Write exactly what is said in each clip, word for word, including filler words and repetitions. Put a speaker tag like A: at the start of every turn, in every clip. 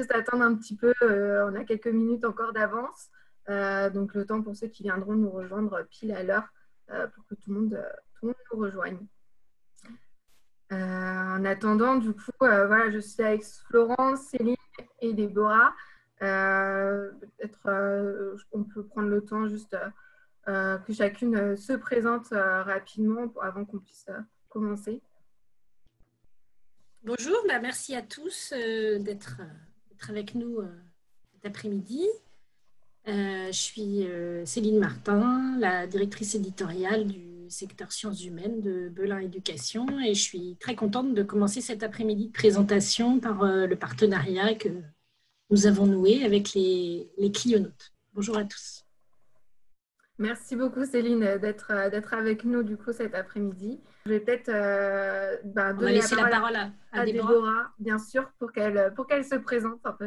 A: juste attendre un petit peu. Euh, on a quelques minutes encore d'avance. Euh, donc, le temps pour ceux qui viendront nous rejoindre pile à l'heure euh, pour que tout le monde, euh, tout le monde nous rejoigne. Euh, en attendant, du coup, euh, voilà, je suis avec Florence, Céline et Déborah. Euh, Peut-être euh, on peut prendre le temps juste euh, que chacune euh, se présente euh, rapidement pour, avant qu'on puisse euh, commencer.
B: Bonjour, bah merci à tous euh, d'être d'être avec nous euh, cet après-midi. Euh, je suis euh, Céline Martin, la directrice éditoriale du secteur sciences humaines de Belin Éducation, et je suis très contente de commencer cet après-midi de présentation par euh, le partenariat que nous avons noué avec les, les Clionautes. Bonjour à tous.
A: Merci beaucoup Céline d'être euh, d'être avec nous du coup cet après-midi. Je vais peut-être euh, ben,
B: On va
A: donner la
B: laisser
A: parole,
B: la parole à, à,
A: à
B: Déborah.
A: Déborah, bien sûr, pour qu'elle pour qu'elle se présente un peu.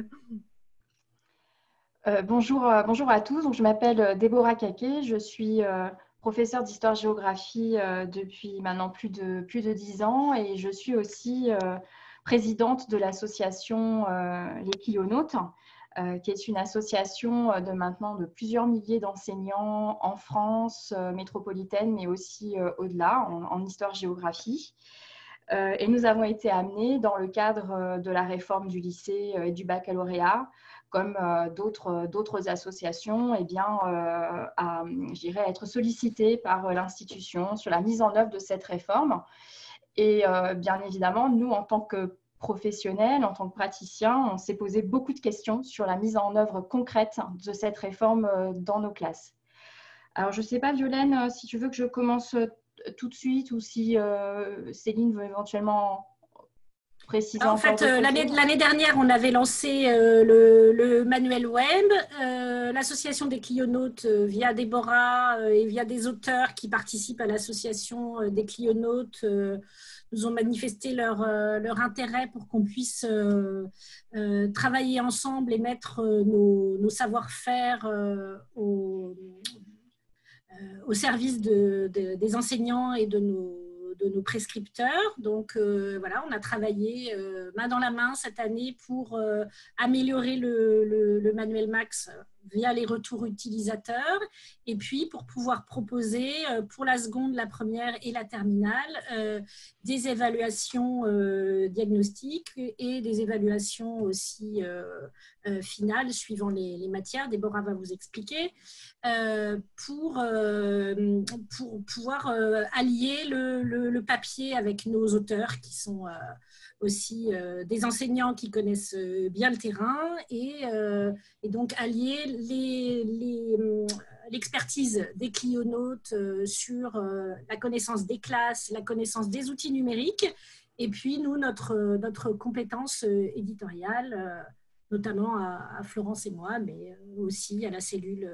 C: Euh, bonjour, euh, bonjour à tous. Donc, je m'appelle Déborah Caquet. Je suis euh, professeure d'histoire-géographie euh, depuis maintenant plus de, plus de dix ans et je suis aussi euh, présidente de l'association euh, Les Clionautes, euh, qui est une association de maintenant de plusieurs milliers d'enseignants en France euh, métropolitaine, mais aussi euh, au-delà, en, en histoire-géographie. Euh, et nous avons été amenés dans le cadre de la réforme du lycée et du baccalauréat, comme euh, d'autres, d'autres associations, eh bien, euh, à, je dirais, être sollicités par l'institution sur la mise en œuvre de cette réforme. Et euh, bien évidemment, nous, en tant que professionnels, en tant que praticiens, on s'est posé beaucoup de questions sur la mise en œuvre concrète de cette réforme dans nos classes. Alors, je ne sais pas, Violaine, si tu veux que je commence tout de suite ou si euh, Céline veut éventuellement préciser
B: en
C: encore
B: fait, euh, l'année,
C: chose.
B: l'année dernière, on avait lancé euh, le, le manuel web, euh, l'association des Clionautes euh, via Déborah euh, et via des auteurs qui participent à l'association euh, des Clionautes euh, nous ont manifesté leur, euh, leur intérêt pour qu'on puisse euh, euh, travailler ensemble et mettre euh, nos, nos savoir-faire euh, au, euh, au service de, de, des enseignants et de nos de nos prescripteurs. Donc euh, voilà, on a travaillé euh, main dans la main cette année pour euh, améliorer le, le, le manuel Max via les retours utilisateurs et puis pour pouvoir proposer euh, pour la seconde, la première et la terminale euh, des évaluations euh, diagnostiques et des évaluations aussi euh, euh, finales suivant les, les matières. Déborah va vous expliquer euh, pour, euh, pour pouvoir euh, allier le, le, le papier avec nos auteurs qui sont euh, aussi euh, des enseignants qui connaissent bien le terrain et, euh, et donc allier les, les, l'expertise des Clionautes euh, sur euh, la connaissance des classes, la connaissance des outils numériques et puis nous, notre, notre compétence euh, éditoriale, euh, notamment à, à Florence et moi, mais aussi à la cellule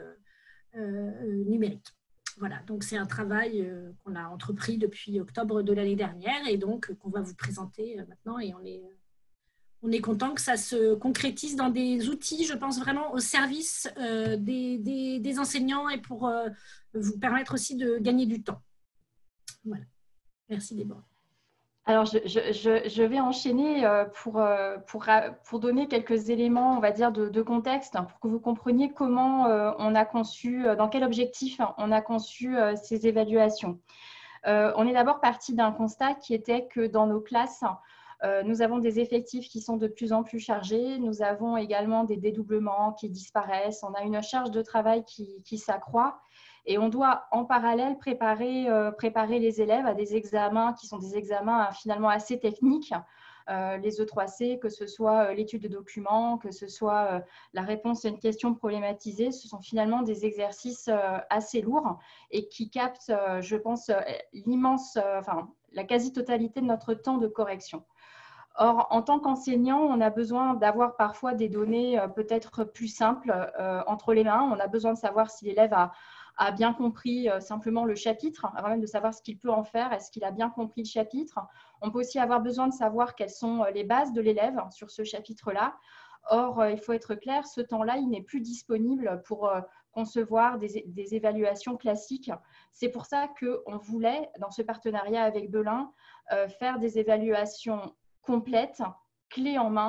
B: euh, numérique. Voilà, donc c'est un travail euh, qu'on a entrepris depuis octobre de l'année dernière et donc euh, qu'on va vous présenter euh, maintenant et on est, on est content que ça se concrétise dans des outils, je pense vraiment au service euh, des, des, des enseignants et pour euh, vous permettre aussi de gagner du temps. Voilà, merci Déborah.
C: Alors, je, je, je vais enchaîner pour, pour, pour donner quelques éléments, on va dire, de, de contexte pour que vous compreniez comment on a conçu, dans quel objectif on a conçu ces évaluations. On est d'abord parti d'un constat qui était que dans nos classes, nous avons des effectifs qui sont de plus en plus chargés. Nous avons également des dédoublements qui disparaissent. On a une charge de travail qui, qui s'accroît. Et on doit en parallèle préparer, euh, préparer les élèves à des examens qui sont des examens finalement assez techniques, euh, les E trois C, que ce soit euh, l'étude de documents, que ce soit euh, la réponse à une question problématisée. Ce sont finalement des exercices euh, assez lourds et qui captent, euh, je pense, euh, l'immense, euh, enfin, la quasi-totalité de notre temps de correction. Or, en tant qu'enseignant, on a besoin d'avoir parfois des données euh, peut-être plus simples euh, entre les mains. On a besoin de savoir si l'élève a a bien compris euh, simplement le chapitre, avant même de savoir ce qu'il peut en faire, est-ce qu'il a bien compris le chapitre. On peut aussi avoir besoin de savoir quelles sont les bases de l'élève sur ce chapitre-là. Or, euh, il faut être clair, ce temps-là, il n'est plus disponible pour euh, concevoir des, des évaluations classiques. C'est pour ça qu'on voulait, dans ce partenariat avec Belin, euh, faire des évaluations complètes, clés en main,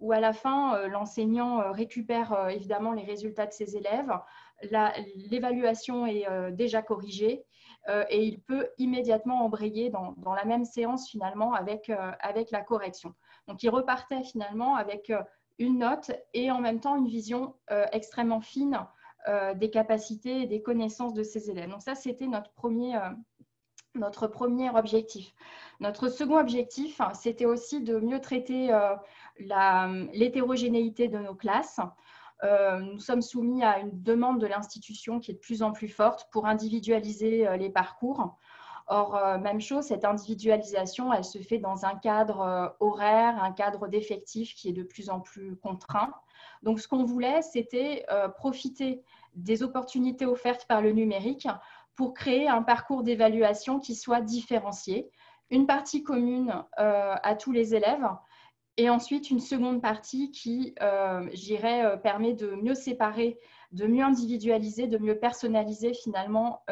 C: où à la fin, euh, l'enseignant euh, récupère euh, évidemment les résultats de ses élèves, l'évaluation est euh, déjà corrigée euh, et il peut immédiatement embrayer dans, dans la même séance finalement avec, euh, avec la correction. Donc, il repartait finalement avec euh, une note et en même temps une vision euh, extrêmement fine euh, des capacités et des connaissances de ses élèves. Donc, ça, c'était notre premier, euh, notre premier objectif. Notre second objectif, c'était aussi de mieux traiter euh, l'hétérogénéité de nos classes. Euh, nous sommes soumis à une demande de l'institution qui est de plus en plus forte pour individualiser euh, les parcours. Or, euh, même chose, cette individualisation, elle se fait dans un cadre euh, horaire, un cadre d'effectifs qui est de plus en plus contraint. Donc, ce qu'on voulait, c'était euh, profiter des opportunités offertes par le numérique pour créer un parcours d'évaluation qui soit différencié, une partie commune euh, à tous les élèves et ensuite une seconde partie qui, euh, je dirais, euh, permet de mieux séparer, de mieux individualiser, de mieux personnaliser finalement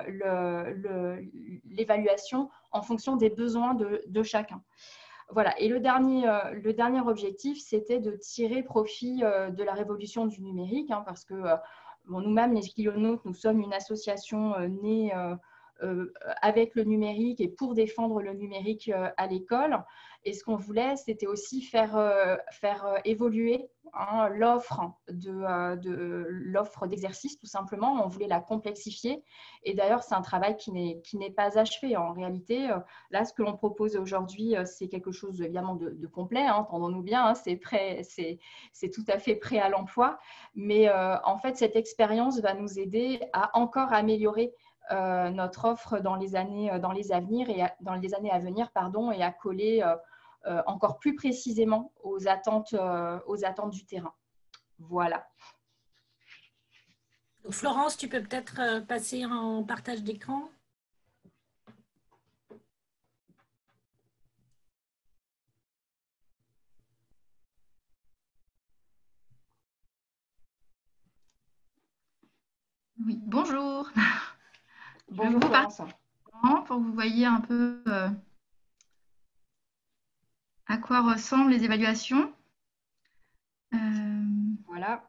C: euh, l'évaluation en fonction des besoins de, de chacun. Voilà. Et le dernier, euh, le dernier objectif, c'était de tirer profit euh, de la révolution du numérique, hein, parce que euh, bon, nous-mêmes, les Clionautes, nous sommes une association euh, née euh, euh, avec le numérique et pour défendre le numérique euh, à l'école. Et ce qu'on voulait, c'était aussi faire, euh, faire euh, évoluer hein, l'offre de, euh, de, l'offre d'exercice, tout simplement. On voulait la complexifier. Et d'ailleurs, c'est un travail qui n'est, qui n'est pas achevé. En réalité, euh, là, ce que l'on propose aujourd'hui, euh, c'est quelque chose évidemment de, de complet, hein, entendons-nous bien, hein, c'est, prêt, c'est, c'est tout à fait prêt à l'emploi. Mais euh, en fait, cette expérience va nous aider à encore améliorer euh, notre offre dans les années, dans les, avenirs et à, dans les années à venir pardon, et à coller euh, euh, encore plus précisément aux attentes, euh, aux attentes du terrain. Voilà.
B: Donc, Florence, tu peux peut-être euh, passer en partage d'écran.
D: Oui, bonjour.
C: Bonjour Florence.
D: Pour que vous voyez un peu euh, à quoi ressemblent les évaluations.
C: Euh... Voilà.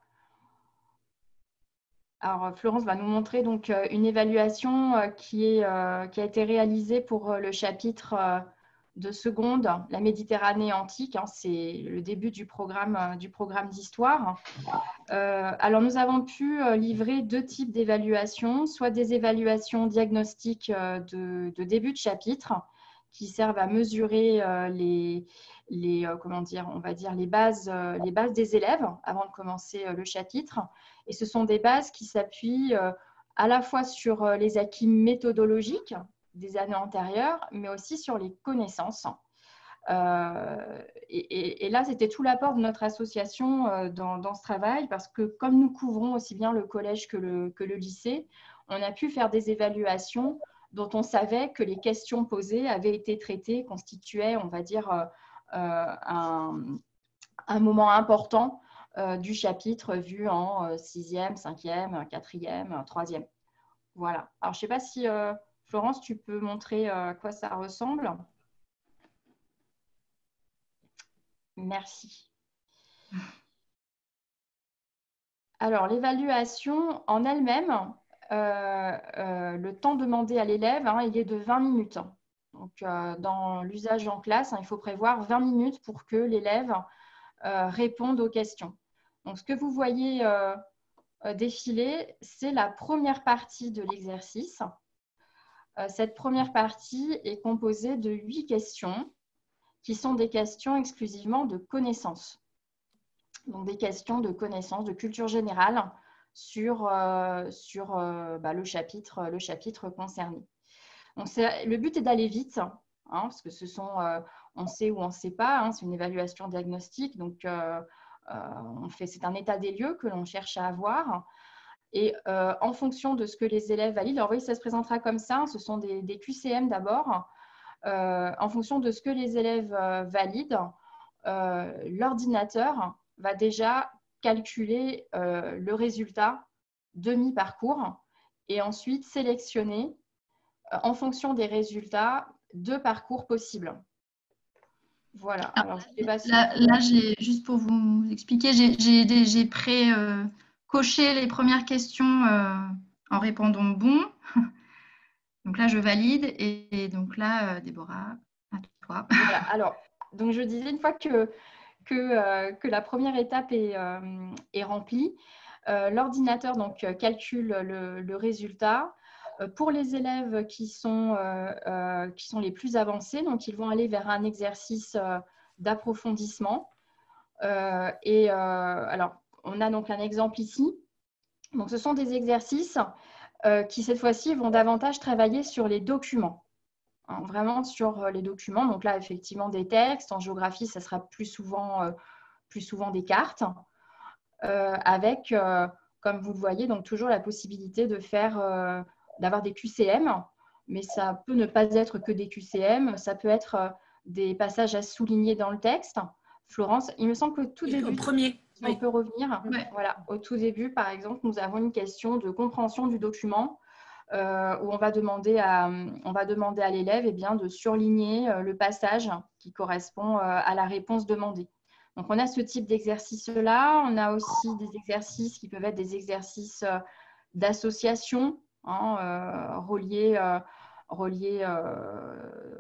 C: Alors, Florence va nous montrer donc une évaluation qui, est, euh, qui a été réalisée pour le chapitre de seconde, la Méditerranée antique. Hein, c'est le début du programme, du programme d'histoire. Euh, alors, nous avons pu livrer deux types d'évaluations, soit des évaluations diagnostiques de, de début de chapitre qui servent à mesurer euh, les, les, euh, comment dire, on va dire les bases, euh, les bases des élèves avant de commencer euh, le chapitre. Et ce sont des bases qui s'appuient euh, à la fois sur euh, les acquis méthodologiques des années antérieures, mais aussi sur les connaissances. Euh, et, et, et là, c'était tout l'apport de notre association euh, dans, dans ce travail, parce que comme nous couvrons aussi bien le collège que le, que le lycée, on a pu faire des évaluations dont on savait que les questions posées avaient été traitées, constituaient, on va dire, euh, un, un moment important euh, du chapitre vu en euh, sixième, cinquième, quatrième, troisième. Voilà. Alors, je ne sais pas si, euh, Florence, tu peux montrer euh, à quoi ça ressemble. Merci. Alors, l'évaluation en elle-même, euh, euh, le temps demandé à l'élève, hein, il est de vingt minutes. Donc, euh, dans l'usage en classe, hein, il faut prévoir vingt minutes pour que l'élève euh, réponde aux questions. Donc, ce que vous voyez euh, défiler, c'est la première partie de l'exercice. Euh, cette première partie est composée de huit questions qui sont des questions exclusivement de connaissances. Donc, des questions de connaissances, de culture générale sur, euh, sur euh, bah, le, chapitre, le chapitre concerné. Donc, le but est d'aller vite, hein, parce que ce sont, euh, on sait ou on ne sait pas, hein, c'est une évaluation diagnostique, donc euh, euh, c'est un état des lieux que l'on cherche à avoir. Et euh, en fonction de ce que les élèves valident, alors oui, ça se présentera comme ça, ce sont des, des Q C M d'abord, euh, en fonction de ce que les élèves euh, valident, euh, l'ordinateur va déjà calculer euh, le résultat de mi-parcours et ensuite sélectionner euh, en fonction des résultats deux parcours possibles. Voilà. Alors, je sais pas si
D: là, là j'ai, juste pour vous expliquer, j'ai pré-coché euh, les premières questions euh, en répondant bon. Donc là, je valide. Et, et donc là, euh, Déborah, à toi.
C: Voilà. Alors, donc je disais, une fois que, que, euh, que la première étape est, euh, est remplie, euh, l'ordinateur donc calcule le, le résultat. Pour les élèves qui sont, euh, euh, qui sont les plus avancés, donc ils vont aller vers un exercice euh, d'approfondissement. Euh, et euh, alors, on a donc un exemple ici. Donc, ce sont des exercices euh, qui, cette fois-ci, vont davantage travailler sur les documents. Hein, vraiment sur les documents. Donc là, effectivement, des textes. En géographie, ça sera plus souvent, euh, plus souvent des cartes. Euh, avec, euh, comme vous le voyez, donc toujours la possibilité de faire, euh, d'avoir des Q C M, mais ça peut ne pas être que des Q C M, ça peut être euh, des passages à souligner dans le texte. Florence, il me semble que tout début,
B: au premier,
C: si on peut revenir,
D: Ouais.
C: voilà, au tout début, par exemple, nous avons une question de compréhension du document euh, où on va demander à, on va demander à l'élève eh bien, de surligner euh, le passage qui correspond euh, à la réponse demandée. Donc, on a ce type d'exercice-là. On a aussi des exercices qui peuvent être des exercices euh, d'association, hein, euh, reliés, euh, reliés euh,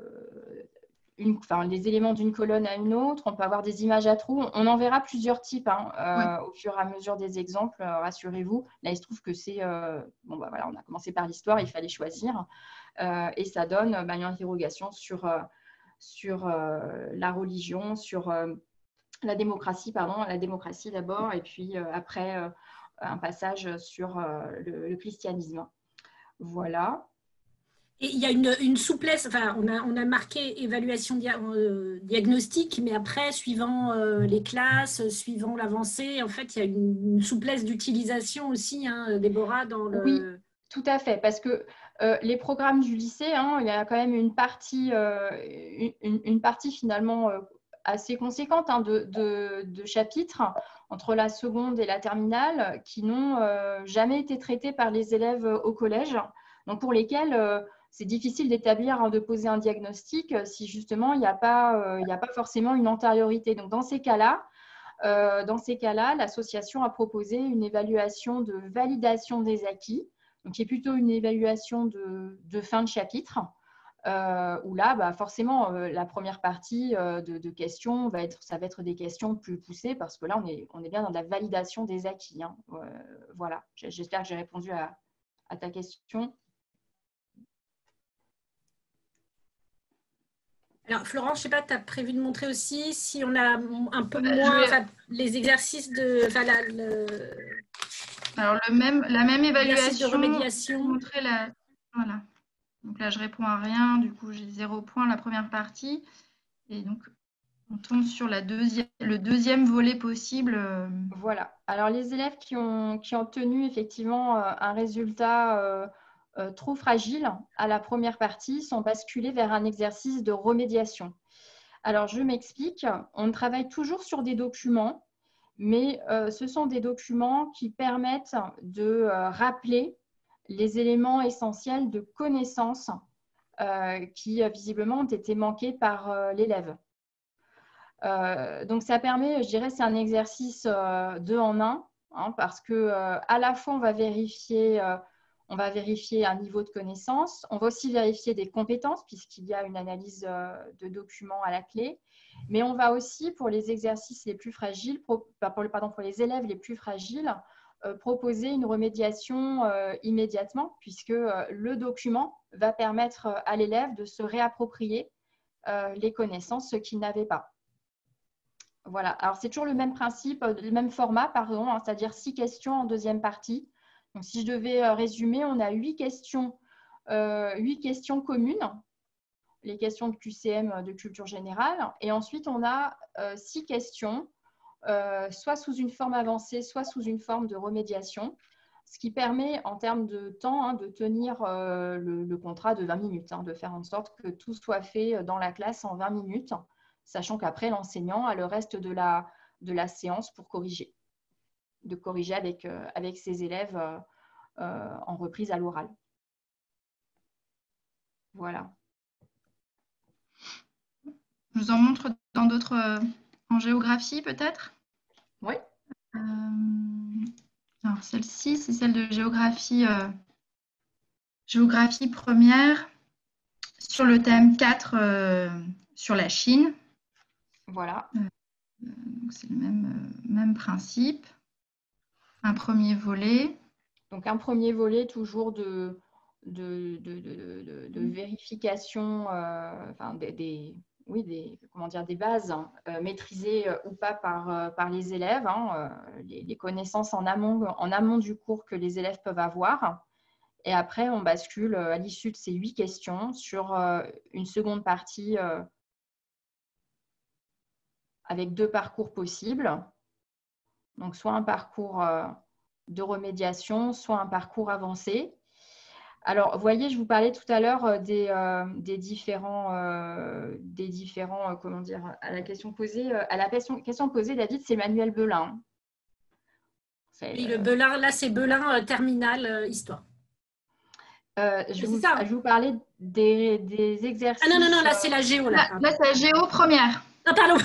C: une, enfin, les éléments d'une colonne à une autre. On peut avoir des images à trous. On en verra plusieurs types hein, euh, oui. au fur et à mesure des exemples, euh, rassurez-vous. Là, il se trouve que c'est… Euh, bon, bah, voilà, on a commencé par l'histoire, il fallait choisir. Euh, et ça donne bah, une interrogation sur, euh, sur euh, la religion, sur… Euh, la démocratie, pardon, la démocratie d'abord, et puis euh, après euh, un passage sur euh, le, le christianisme. Voilà.
B: Et il y a une, une souplesse, enfin, on a, on a marqué évaluation dia euh, diagnostique, mais après, suivant euh, les classes, suivant l'avancée, en fait, il y a une, une souplesse d'utilisation aussi, hein, Déborah, dans le…
C: Oui, tout à fait, parce que euh, les programmes du lycée, hein, il y a quand même une partie, euh, une, une partie finalement euh, assez conséquente hein, de, de, de chapitres entre la seconde et la terminale qui n'ont euh, jamais été traités par les élèves au collège, donc pour lesquels euh, c'est difficile d'établir, hein, de poser un diagnostic si justement il n'y a pas, euh, il n'y a pas forcément une antériorité. Donc dans ces cas-là, euh, dans ces cas-là, l'association a proposé une évaluation de validation des acquis, donc qui est plutôt une évaluation de, de fin de chapitre. Euh, où là, bah, forcément, euh, la première partie euh, de, de questions, va être, ça va être des questions plus poussées parce que là, on est, on est bien dans la validation des acquis. Hein. Euh, voilà, j'espère que j'ai répondu à, à ta question.
B: Alors, Florence, je ne sais pas, tu as prévu de montrer aussi si on a un peu moins, vais... les exercices de… La, le...
D: Alors, le même, la même évaluation,
B: de remédiation.
D: Montrer la… Voilà. Donc là, je réponds à rien. Du coup, j'ai zéro point la première partie. Et donc, on tombe sur la deuxième, le deuxième volet possible.
C: Voilà. Alors, les élèves qui ont, qui ont obtenu effectivement un résultat euh, euh, trop fragile à la première partie sont basculés vers un exercice de remédiation. Alors, je m'explique. On travaille toujours sur des documents, mais euh, ce sont des documents qui permettent de euh, rappeler les éléments essentiels de connaissances euh, qui, euh, visiblement, ont été manqués par euh, l'élève. Euh, donc, ça permet, je dirais, c'est un exercice euh, deux en un, hein, parce que euh, à la fois, on va vérifier, euh, on va vérifier un niveau de connaissance, on va aussi vérifier des compétences, puisqu'il y a une analyse euh, de documents à la clé, mais on va aussi, pour les exercices les plus fragiles, pour, pardon, pour les élèves les plus fragiles, euh, proposer une remédiation euh, immédiatement, puisque euh, le document va permettre à l'élève de se réapproprier euh, les connaissances, ce qu'il n'avait pas. Voilà, alors c'est toujours le même principe, le même format, pardon, hein, c'est-à-dire six questions en deuxième partie. Donc, si je devais résumer, on a huit questions, euh, huit questions communes, les questions de Q C M de culture générale, et ensuite on a euh, six questions, euh, soit sous une forme avancée, soit sous une forme de remédiation, ce qui permet en termes de temps hein, de tenir euh, le, le contrat de vingt minutes, hein, de faire en sorte que tout soit fait dans la classe en vingt minutes. Sachant qu'après, l'enseignant a le reste de la, de la séance pour corriger, de corriger avec, euh, avec ses élèves euh, euh, en reprise à l'oral. Voilà.
D: Je vous en montre dans d'autres, euh, en géographie peut-être?
C: Oui.
D: Euh, alors celle-ci, c'est celle de géographie, euh, géographie première, sur le thème quatre, euh, sur la Chine.
C: Voilà.
D: Euh, donc c'est le même, euh, même principe. Un premier volet.
C: Donc un premier volet toujours de, de, de, de, de, de vérification, euh, enfin des, des, oui, des, comment dire, des bases hein, euh, maîtrisées euh, ou pas par, euh, par les élèves, hein, euh, les, les connaissances en amont, en amont du cours que les élèves peuvent avoir. Et après, on bascule à l'issue de ces huit questions sur euh, une seconde partie euh, avec deux parcours possibles. Donc, soit un parcours euh, de remédiation, soit un parcours avancé. Alors, vous voyez, je vous parlais tout à l'heure des, euh, des différents, euh, des différents euh, comment dire, à la question posée, euh, à la question, question posée, David, c'est Manuel Belin.
B: Oui, le Belin, là, c'est Belin euh, terminal euh, histoire.
C: Euh, je, vous,
B: ça.
C: je vous parlais des, des exercices.
B: Ah non, non, non, là, c'est la géo. Là,
D: là, là c'est la géo première.
B: Ah, pardon.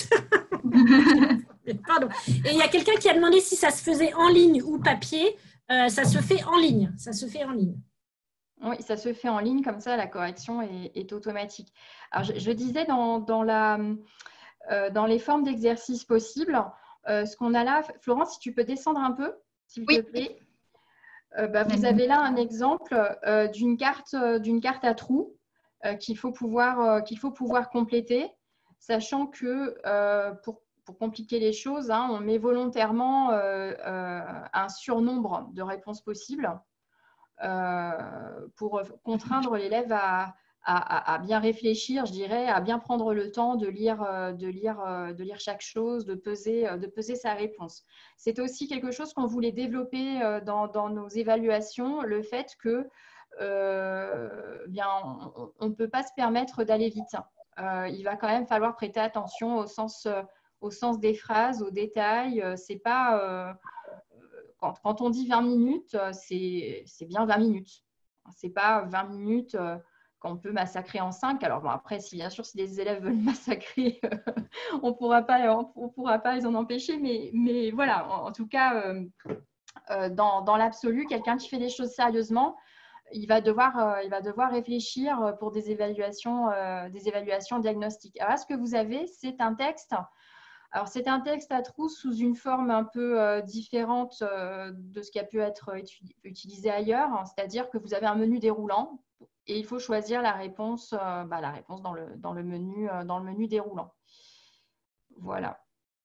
B: Pardon. Et il y a quelqu'un qui a demandé si ça se faisait en ligne ou papier. Euh, ça se fait en ligne. Ça se fait en ligne.
C: Oui, ça se fait en ligne, comme ça, la correction est, est automatique. Alors, je, je disais dans, dans, la, euh, dans les formes d'exercices possibles, euh, ce qu'on a là, Florence, si tu peux descendre un peu, s'il
D: oui.
C: te plaît. Euh, bah, vous avez là un exemple euh, d'une carte, euh, d'une carte à trous euh, qu'il faut pouvoir, euh, qu'il faut pouvoir compléter, sachant que euh, pour, pour compliquer les choses, hein, on met volontairement euh, euh, un surnombre de réponses possibles euh, pour contraindre l'élève à, à, à bien réfléchir, je dirais, à bien prendre le temps de lire, de lire, de lire chaque chose, de peser, de peser sa réponse. C'est aussi quelque chose qu'on voulait développer dans, dans nos évaluations, le fait que euh, bien, on ne peut pas se permettre d'aller vite. Euh, il va quand même falloir prêter attention au sens, au sens des phrases, aux détails. C'est pas euh, quand, quand on dit vingt minutes, c'est bien vingt minutes. Ce n'est pas vingt minutes qu'on peut massacrer en cinq. Alors bon, après, si bien sûr, si les élèves veulent massacrer, on ne pourra pas, on pourra pas les en empêcher. Mais, mais voilà, en, en tout cas, euh, euh, dans, dans l'absolu, quelqu'un qui fait des choses sérieusement, il va devoir, euh, il va devoir réfléchir pour des évaluations, euh, des évaluations diagnostiques. Alors là, ce que vous avez, c'est un texte. Alors, c'est un texte à trous sous une forme un peu euh, différente euh, de ce qui a pu être utilisé ailleurs, hein, c'est-à-dire que vous avez un menu déroulant et il faut choisir la réponse, euh, bah, la réponse dans, le, dans, le menu, euh, dans le menu déroulant. Voilà.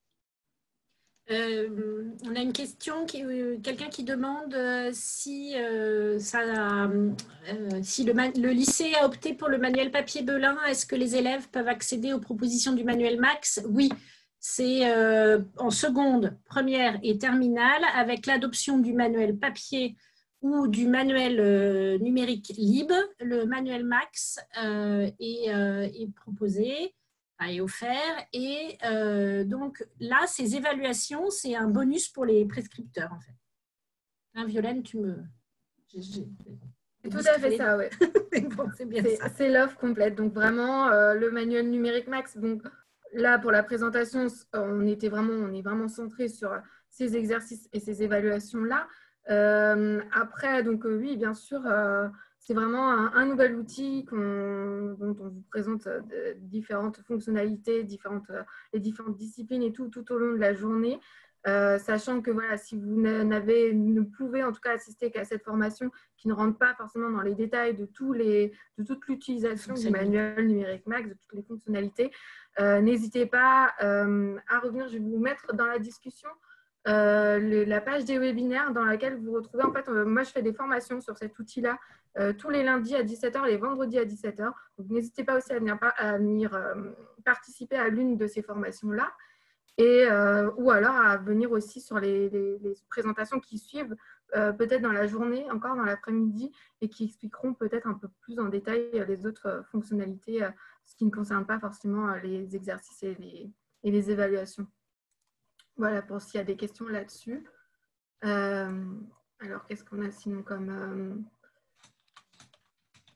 B: Euh, on a une question, qui, euh, quelqu'un qui demande euh, si, euh, ça, euh, si le, le lycée a opté pour le manuel papier Belin, est-ce que les élèves peuvent accéder aux propositions du manuel Max? Oui, c'est euh, en seconde, première et terminale, avec l'adoption du manuel papier ou du manuel euh, numérique libre, le manuel Max euh, est, euh, est proposé est offert. Et euh, donc là, ces évaluations, c'est un bonus pour les prescripteurs, en fait. Hein, Violaine, tu me...
A: C'est tout à fait ça, oui.
B: Bon, c'est bien ça.
A: C'est l'offre complète. Donc vraiment, euh, le manuel numérique Max, donc là, pour la présentation, on, était vraiment, on est vraiment centré sur ces exercices et ces évaluations-là. Euh, après, donc euh, oui, bien sûr, euh, c'est vraiment un, un nouvel outil dont on vous présente de, différentes fonctionnalités, différentes, les différentes disciplines et tout, tout au long de la journée. Euh, sachant que voilà, si vous n'avez, ne pouvez en tout cas assister qu'à cette formation qui ne rentre pas forcément dans les détails de, tous les, de toute l'utilisation du manuel numérique Max, de toutes les fonctionnalités, euh, n'hésitez pas euh, à revenir. Je vais vous mettre dans la discussion euh, le, la page des webinaires dans laquelle vous retrouvez, en fait, euh, moi je fais des formations sur cet outil-là euh, tous les lundis à dix-sept heures, les vendredis à dix-sept heures. Donc n'hésitez pas aussi à venir, à venir euh, participer à l'une de ces formations-là. Et, euh, ou alors à venir aussi sur les, les, les présentations qui suivent, euh, peut-être dans la journée, encore dans l'après-midi, et qui expliqueront peut-être un peu plus en détail les autres fonctionnalités, euh, ce qui ne concerne pas forcément les exercices et les, et les évaluations. Voilà, pour s'il y a des questions là-dessus. Euh, alors, qu'est-ce qu'on a sinon comme... Euh,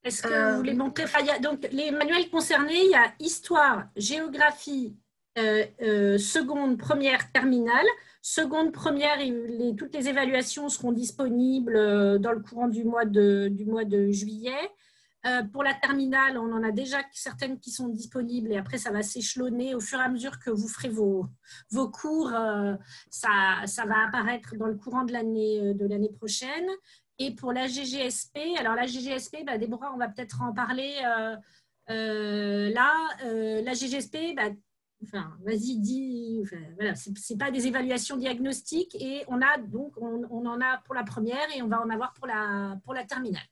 B: Est-ce que
A: Euh,
B: vous voulez
A: oui.
B: montrer enfin, il y a, donc, les manuels concernés, il y a histoire, géographie, euh, euh, seconde, première, terminale. Seconde, première, les, toutes les évaluations seront disponibles euh, dans le courant du mois de, du mois de juillet. Euh, pour la terminale, on en a déjà certaines qui sont disponibles et après, ça va s'échelonner au fur et à mesure que vous ferez vos, vos cours. Euh, ça, ça va apparaître dans le courant de l'année de l'année prochaine. Et pour la G G S P, alors la G G S P, bah, Déborah, on va peut-être en parler euh, euh, là. Euh, la G G S P, bah, enfin, vas-y, dis, enfin, voilà, ce n'est pas des évaluations diagnostiques et on a donc, on, on en a pour la première et on va en avoir pour la, pour la terminale.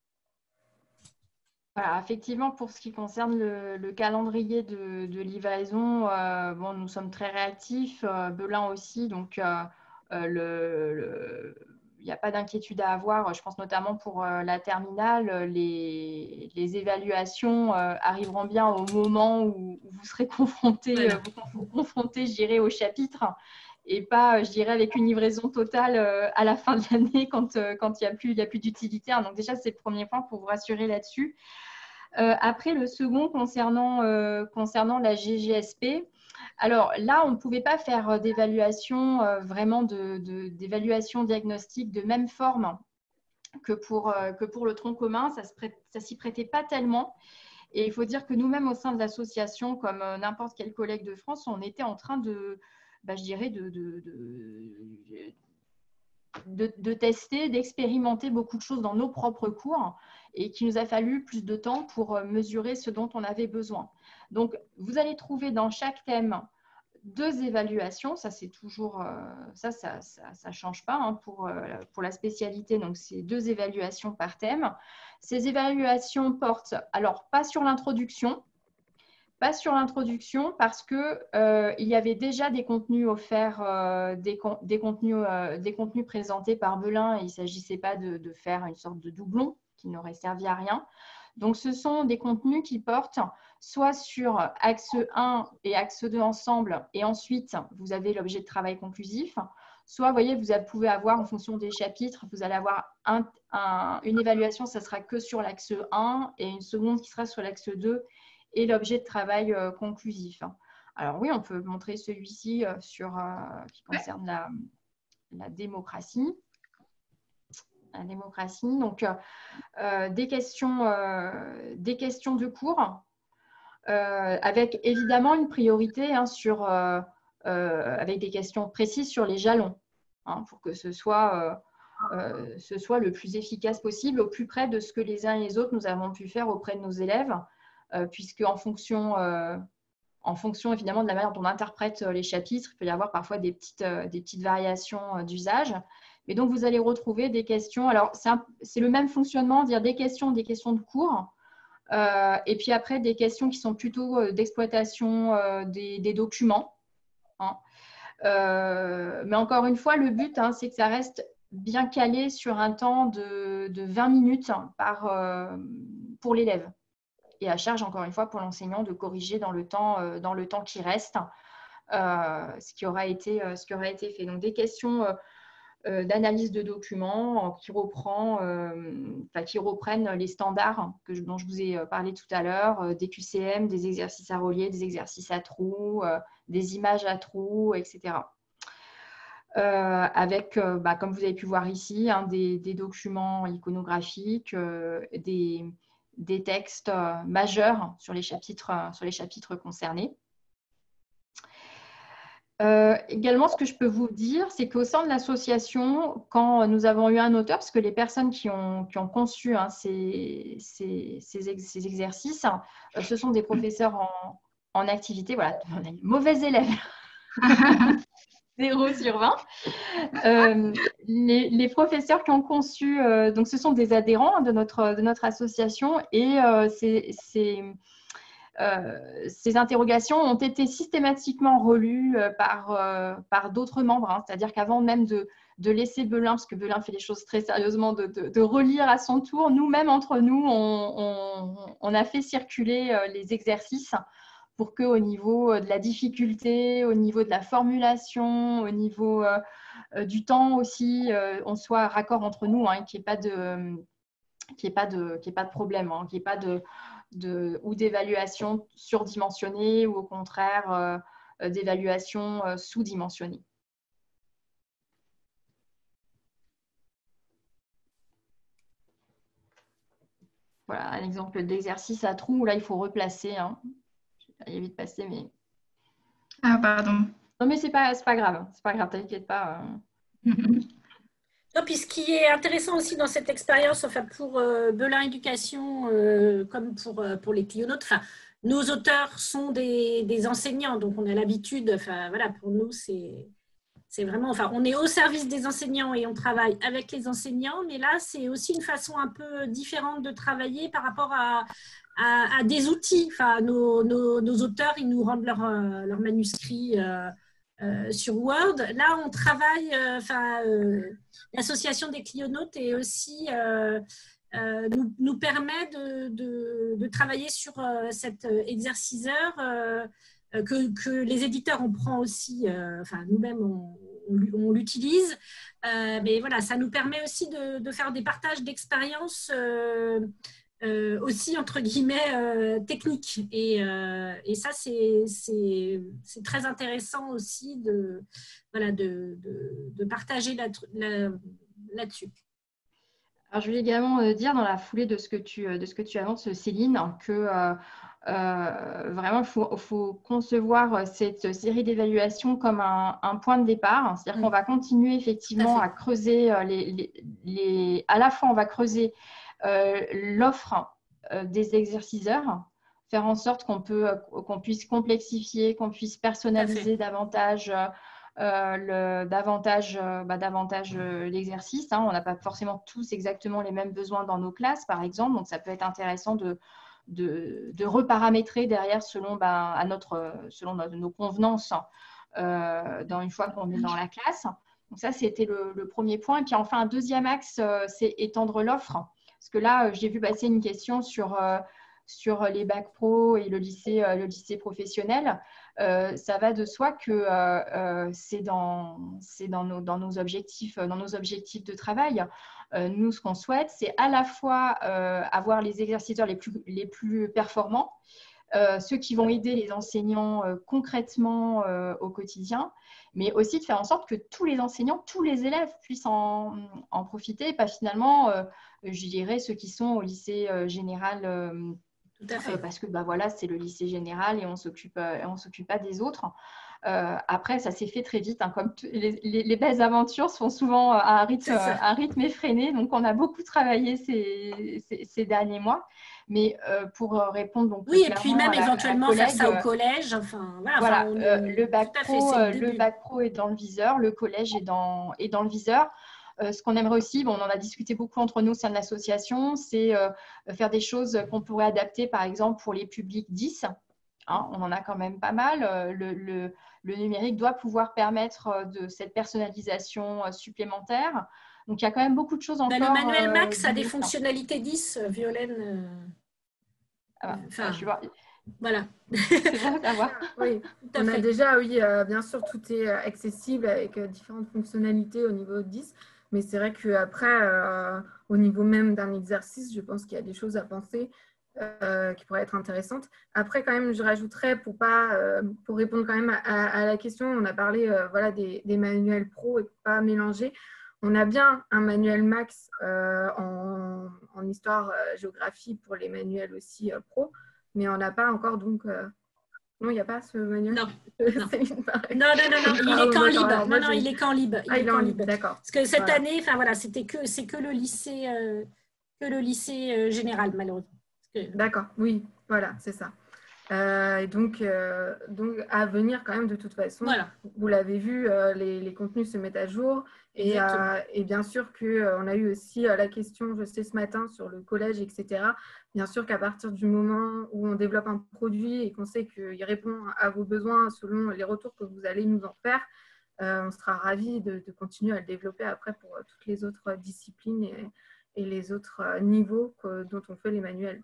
C: Voilà, effectivement, pour ce qui concerne le, le calendrier de, de livraison, euh, bon, nous sommes très réactifs, euh, Belin aussi, donc euh, euh, le, le, il n'y a pas d'inquiétude à avoir. Je pense notamment pour euh, la terminale, les, les évaluations euh, arriveront bien au moment où, où vous serez confrontés,
B: Voilà.
C: euh, vous, vous confrontés, je dirais, au chapitre, et pas, je dirais, avec une livraison totale euh, à la fin de l'année quand euh, quand il n'y a plus, il y a plus d'utilitaire. Donc déjà, c'est le premier point pour vous rassurer là-dessus. Euh, après, le second concernant, euh, concernant la G G S P, alors là, on ne pouvait pas faire d'évaluation euh, vraiment de, de, d'évaluation diagnostique de même forme que pour, euh, que pour le tronc commun. Ça ne s'y prêtait pas tellement. Et il faut dire que nous-mêmes, au sein de l'association, comme euh, n'importe quel collègue de France, on était en train de, bah, je dirais, de, de, de, de, de tester, d'expérimenter beaucoup de choses dans nos propres cours et qu'il nous a fallu plus de temps pour mesurer ce dont on avait besoin. Donc, vous allez trouver dans chaque thème deux évaluations. Ça, c'est toujours, euh, ça, ça, ça, ça change pas hein, pour, euh, pour la spécialité. Donc, c'est deux évaluations par thème. Ces évaluations portent, alors, pas sur l'introduction, pas sur l'introduction parce que euh, il y avait déjà des contenus offerts, euh, des, con des, contenus, euh, des contenus présentés par Belin et il ne s'agissait pas de, de faire une sorte de doublon qui n'aurait servi à rien. Donc, ce sont des contenus qui portent soit sur axe un et axe deux ensemble et ensuite, vous avez l'objet de travail conclusif. Soit, vous voyez, vous pouvez avoir, en fonction des chapitres, vous allez avoir un, un, une évaluation, ça sera que sur l'axe un et une seconde qui sera sur l'axe deux et l'objet de travail euh, conclusif. Alors oui, on peut montrer celui-ci euh, sur euh, qui concerne la, la démocratie. La démocratie, donc euh, des, questions, euh, des questions de cours, euh, avec évidemment une priorité hein, sur, euh, euh, avec des questions précises sur les jalons, hein, pour que ce soit, euh, euh, ce soit le plus efficace possible, au plus près de ce que les uns et les autres nous avons pu faire auprès de nos élèves. Euh, puisque en fonction, euh, en fonction évidemment de la manière dont on interprète les chapitres, il peut y avoir parfois des petites, euh, des petites variations euh, d'usage. Mais donc, vous allez retrouver des questions. Alors, c'est le même fonctionnement, dire des questions, des questions de cours. Euh, et puis après, des questions qui sont plutôt euh, d'exploitation euh, des, des documents. Hein. Euh, mais encore une fois, le but, hein, c'est que ça reste bien calé sur un temps de, de vingt minutes par, euh, pour l'élève. Et à charge, encore une fois, pour l'enseignant de corriger dans le temps, euh, dans le temps qui reste euh, ce, qui aura été, euh, ce qui aura été fait. Donc, des questions euh, euh, d'analyse de documents qui, reprend, euh, qui reprennent les standards que je, dont je vous ai parlé tout à l'heure, euh, des Q C M, des exercices à relier, des exercices à trous, euh, des images à trous, et cetera. Euh, avec, euh, bah, comme vous avez pu voir ici, hein, des, des documents iconographiques, euh, des des textes euh, majeurs sur les chapitres, euh, sur les chapitres concernés. Euh, également, ce que je peux vous dire, c'est qu'au sein de l'association, quand nous avons eu un auteur, parce que les personnes qui ont, qui ont conçu hein, ces, ces, ces, ex ces exercices, hein, ce sont des professeurs en, en activité. Voilà, on a une mauvaise élève. zéro sur vingt. Euh, les, les professeurs qui ont conçu, euh, donc ce sont des adhérents de notre, de notre association et euh, c'est, c'est, euh, ces interrogations ont été systématiquement relues euh, par, euh, par d'autres membres. Hein. C'est-à-dire qu'avant même de, de laisser Belin, parce que Belin fait les choses très sérieusement, de, de, de relire à son tour, nous-mêmes entre nous, on, on, on a fait circuler euh, les exercices pour qu'au niveau de la difficulté, au niveau de la formulation, au niveau euh, du temps aussi, euh, on soit raccord entre nous, hein, qu'il n'y ait pas de, qu'il n'y ait pas de, qu'il y ait pas de problème, hein, qu'il n'y ait pas de, de, ou d'évaluation surdimensionnée ou au contraire euh, d'évaluation euh, sous-dimensionnée. Voilà un exemple d'exercice à trous où là il faut replacer. Hein. Il est vite passé, mais.
D: Ah, pardon.
C: Non, mais c'est pas, c'est pas grave. C'est pas grave, t'inquiète pas.
B: Non, puis ce qui est intéressant aussi dans cette expérience, enfin pour euh, Belin Éducation, euh, comme pour, euh, pour les clionautes, enfin, nos auteurs sont des, des enseignants, donc on a l'habitude, enfin voilà, pour nous, c'est. C'est vraiment, enfin, on est au service des enseignants et on travaille avec les enseignants, mais là, c'est aussi une façon un peu différente de travailler par rapport à, à, à des outils. Enfin, nos, nos, nos auteurs, ils nous rendent leur, leur manuscrit euh, euh, sur Word. Là, on travaille, euh, enfin, euh, l'association des clionautes est aussi euh, euh, nous, nous permet de, de, de travailler sur euh, cet exerciceur. Euh, Que, que les éditeurs, on prend aussi, euh, enfin nous-mêmes, on, on, on l'utilise. Euh, mais voilà, ça nous permet aussi de, de faire des partages d'expériences euh, euh, aussi, entre guillemets, euh, techniques. Et, euh, et ça, c'est, c'est, c'est très intéressant aussi de, voilà, de, de, de partager là, là, là-dessus.
C: Alors, je voulais également euh, dire dans la foulée de ce que tu, de ce que tu annonces, Céline, que euh, euh, vraiment, il faut, faut concevoir cette série d'évaluations comme un, un point de départ. C'est-à-dire mmh. qu'on va continuer effectivement à, à creuser les, les, les… À la fois, on va creuser euh, l'offre euh, des exerciceurs, faire en sorte qu'on peut, qu'on puisse complexifier, qu'on puisse personnaliser davantage euh, Euh, le, davantage, euh, bah, davantage euh, l'exercice. Hein. On n'a pas forcément tous exactement les mêmes besoins dans nos classes, par exemple. Donc, ça peut être intéressant de, de, de reparamétrer derrière selon, bah, à notre, selon nos, nos convenances euh, dans, une fois qu'on est dans la classe. Donc, ça, c'était le, le premier point. Et puis, enfin, un deuxième axe, euh, c'est étendre l'offre. Parce que là, j'ai vu passer une question sur… Euh, sur les bacs pro et le lycée, euh, le lycée professionnel, euh, ça va de soi que euh, euh, c'est dans, c'est dans, nos, dans, nos objectifs, dans nos objectifs de travail. Euh, nous, ce qu'on souhaite, c'est à la fois euh, avoir les exerciteurs les plus, les plus performants, euh, ceux qui vont aider les enseignants euh, concrètement euh, au quotidien, mais aussi de faire en sorte que tous les enseignants, tous les élèves puissent en, en profiter, et pas finalement, euh, je dirais, ceux qui sont au lycée euh, général euh, Tout à fait. Euh, parce que bah, voilà, c'est le lycée général et on s'occupe, euh, on s'occupe pas des autres. Euh, après, ça s'est fait très vite. Hein, comme les, les, les belles aventures sont souvent à un rythme, à un rythme effréné. Donc, on a beaucoup travaillé ces, ces, ces derniers mois. Mais euh, pour répondre donc
B: oui, et puis même à éventuellement la, à collègue, faire ça au collège. Enfin, voilà,
C: voilà
B: enfin, on,
C: euh, le bac pro,
B: fait,
C: le, le bac pro est dans le viseur, le collège est dans, est dans le viseur. Euh, ce qu'on aimerait aussi, bon, on en a discuté beaucoup entre nous au sein de l'association, c'est euh, faire des choses qu'on pourrait adapter, par exemple, pour les publics dix. Hein, on en a quand même pas mal. Euh, le, le, le numérique doit pouvoir permettre de cette personnalisation supplémentaire. Donc, il y a quand même beaucoup de choses encore.
B: Ben, le manuel Max euh, a des fonctionnalités dix, Violaine. Euh...
C: Ah bah, enfin, je vois.
B: Voilà.
C: C'est bon à savoir.
A: Oui, on a déjà, oui, euh, bien sûr, tout est accessible avec euh, différentes fonctionnalités au niveau dix. Mais c'est vrai qu'après, euh, au niveau même d'un exercice, je pense qu'il y a des choses à penser euh, qui pourraient être intéressantes. Après, quand même, je rajouterais, pour, pas, euh, pour répondre quand même à, à la question, on a parlé euh, voilà, des, des manuels pro et pas mélanger. On a bien un manuel Max euh, en, en histoire, euh, géographie pour les manuels aussi euh, pro, mais on n'a pas encore donc… Euh, non, il n'y a pas ce manuel.
B: Non, non. non, non, non, non, il est qu'en libre. Non, non, il est qu'en libre.
A: Il ah, il est en libre, d'accord.
B: Parce que cette voilà. année, enfin voilà, c'était que c'est que le lycée, euh, que le lycée euh, général malheureusement. Que...
A: D'accord, oui, voilà, c'est ça. Euh, et donc, euh, donc, à venir quand même de toute façon,
B: voilà.
A: Vous l'avez vu, euh, les, les contenus se mettent à jour. Et, euh, et bien sûr qu'on euh, a eu aussi euh, la question, je sais, ce matin sur le collège, et cetera. Bien sûr qu'à partir du moment où on développe un produit et qu'on sait qu'il répond à vos besoins selon les retours que vous allez nous en faire, euh, on sera ravis de, de continuer à le développer après pour euh, toutes les autres disciplines et, et les autres euh, niveaux que, dont on fait les manuels.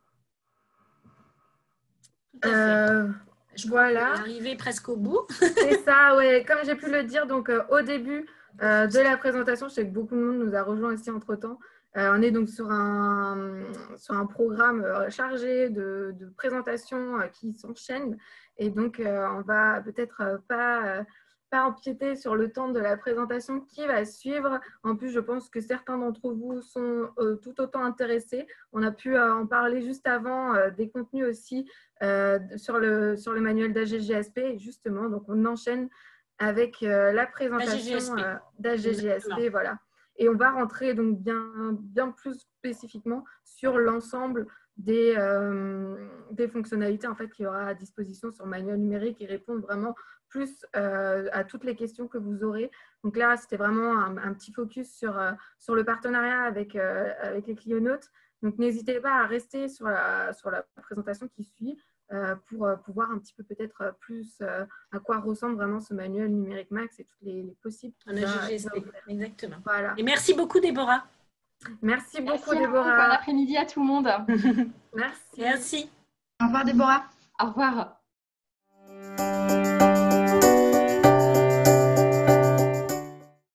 B: Euh, je voilà. Arrivé presque au bout.
A: C'est ça, ouais. Comme j'ai pu le dire, donc euh, au début euh, de la présentation, je sais que beaucoup de monde nous a rejoints aussi entre temps. Euh, on est donc sur un, sur un programme chargé de, de présentations qui s'enchaînent. Et donc, euh, on va peut-être pas, euh, pas empiéter sur le temps de la présentation qui va suivre. En plus, je pense que certains d'entre vous sont euh, tout autant intéressés. On a pu euh, en parler juste avant, euh, des contenus aussi euh, sur, le, sur le manuel d'A G G S P. Justement, donc on enchaîne avec euh, la présentation euh, d'A G G S P. Voilà. Et on va rentrer donc bien, bien plus spécifiquement sur l'ensemble des, euh, des fonctionnalités en fait, qu'il y aura à disposition sur manuel numérique et répondre vraiment plus euh, à toutes les questions que vous aurez. Donc là, c'était vraiment un, un petit focus sur, euh, sur le partenariat avec, euh, avec les Clionautes. Donc n'hésitez pas à rester sur la, sur la présentation qui suit euh, pour, euh, pour voir un petit peu peut-être plus euh, à quoi ressemble vraiment ce manuel numérique max et toutes les, les possibles.
B: En A G G S P, exactement.
A: Voilà.
B: Et merci beaucoup, Déborah.
A: Merci beaucoup,
C: Merci
A: Déborah.
C: Bon après-midi à tout le monde.
A: Merci.
B: Merci.
D: Au revoir, Déborah.
C: Au revoir.